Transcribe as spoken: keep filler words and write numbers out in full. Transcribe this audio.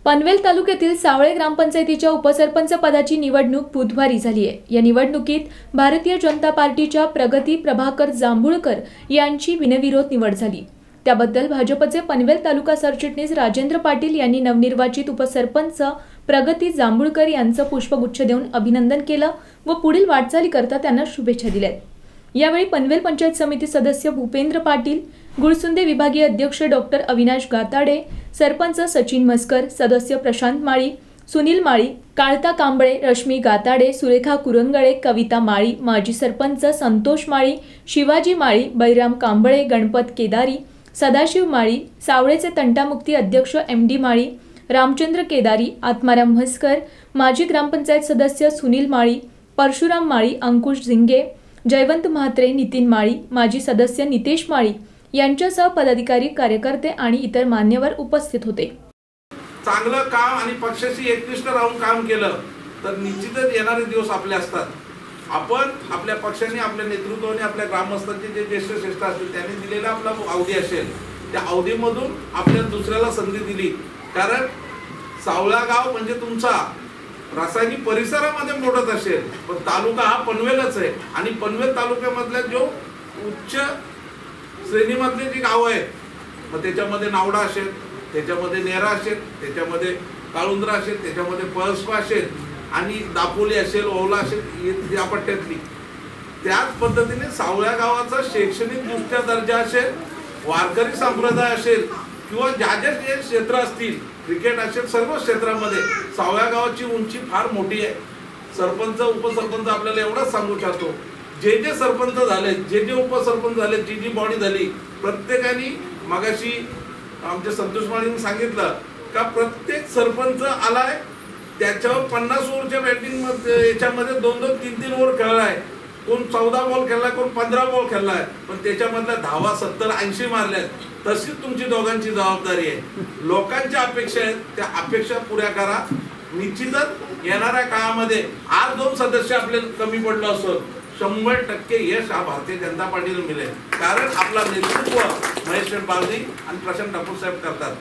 पनवेल तालुक्यातील सावळे ग्रामपंचायतीच्या उपसरपंच पदाची निवडणूक बुधवारी झाली आहे। या निवडणुकीत भारतीय जनता पार्टीच्या प्रगती प्रभाकर जांभूळकर यांची बिनविरोध निवड झाली। त्याबद्दल भाजपचे पनवेल तालुका सरचिटणीस राजेंद्र पाटील यांनी नवनिर्वाचित उपसरपंच प्रगती जांभूळकर यांचं पुष्पगुच्छ देऊन अभिनंदन केलं व पुढील वाटचालीकरता त्यांना शुभेच्छा दिल्या। यावेळी पनवेल पंचायत समिती सदस्य भूपेंद्र पाटील, गुळसुंदे विभागीय अध्यक्ष डॉक्टर अविनाश गाताडे, सरपंच सचिन मस्कर, सदस्य प्रशांत माळी, सुनील माळी, काळता कांबळे, रश्मी गाताडे, सुरेखा कुरंगळे, कविता माळी, माजी सरपंच संतोष माळी, शिवाजी माळी, बैराम कांबळे, गणपत केदारी, सदाशिव माळी, सावळेचे तंटामुक्ती अध्यक्ष एम डी माळी, रामचंद्र केदारी, आत्माराम म्हस्कर, माजी ग्रामपंचायत सदस्य सुनील माळी, परशुराम माळी, अंकुश झिंगे, जयवंत म्हात्रे, नितीन माळी, माजी सदस्य नितेश माळी यांच्यासह पदाधिकारी, कार्यकर्ते आणि इतर मान्यवर उपस्थित होते। चांगलं काम आणि पक्षाशी एकनिष्ठ राहून काम केलं तर निश्चितच येणारे दिवस आपले असतात। आपण आपल्या पक्षाने, आपल्या नेतृत्वाने, आपल्या ग्रामस्थांचे जे ज्येष्ठ श्रेष्ठ असतील त्यांनी दिलेला आपला अवधी असेल, त्या अवधीमधून आपल्या दुसऱ्याला संधी दिली। कारण सावळा गाव म्हणजे तुमचा रासायनिक परिसरामध्ये मोडत असेल, पण तालुका हा पनवेलच आहे आणि पनवेल तालुक्यामधल्या जो उच्च श्रेणीमधले जी गाव आहेत, मग त्याच्यामध्ये नावडा असेल, त्याच्यामध्ये नेरा असेल, त्याच्यामध्ये काळुंद्रा असेल, त्याच्यामध्ये पळसपा असेल आणि दापोली असेल, ओवला असेल, या पट्ट्यातली त्याच पद्धतीने सावळ्या गावाचा शैक्षणिक दृष्ट्या दर्जा असेल, वारकरी संप्रदाय असेल किंवा ज्या ज्या जे क्षेत्र असतील, क्रिकेट असेल, सर्व क्षेत्रामध्ये सावळ्या गावाची उंची फार मोठी आहे। सरपंच, उपसरपंच आपल्याला एवढंच सांगू इच्छितो, जे जे सरपंच झाले, जे जे उपसरपंच झाले, जी जी बॉडी झाली, प्रत्येकाने मगाशी आमच्या संतोष माळींनी सांगितलं का प्रत्येक सरपंच आलाय त्याच्यावर पन्नास ओव्हरच्या बॅटिंग मध्ये याच्यामध्ये दोन दोन तीन तीन ओव्हर खेळलाय, कोण चौदा बॉल खेळलाय, कोण पंधरा बॉल खेळलाय, पण त्याच्यामधल्या धावा सत्तर ऐंशी मारल्यात। तशीच तुमची दोघांची जबाबदारी आहे। लोकांच्या अपेक्षा आहेत, त्या अपेक्षा पुऱ्या करा। निश्चितच येणाऱ्या काळामध्ये आज दोन सदस्य आपले कमी पडलो असो, शंभर टक्के यश हा भारतीय जनता पार्टीला मिळेल। कारण आपला नेतृत्व महेश बालदी आणि प्रशांत ठाकूर साहेब करतात।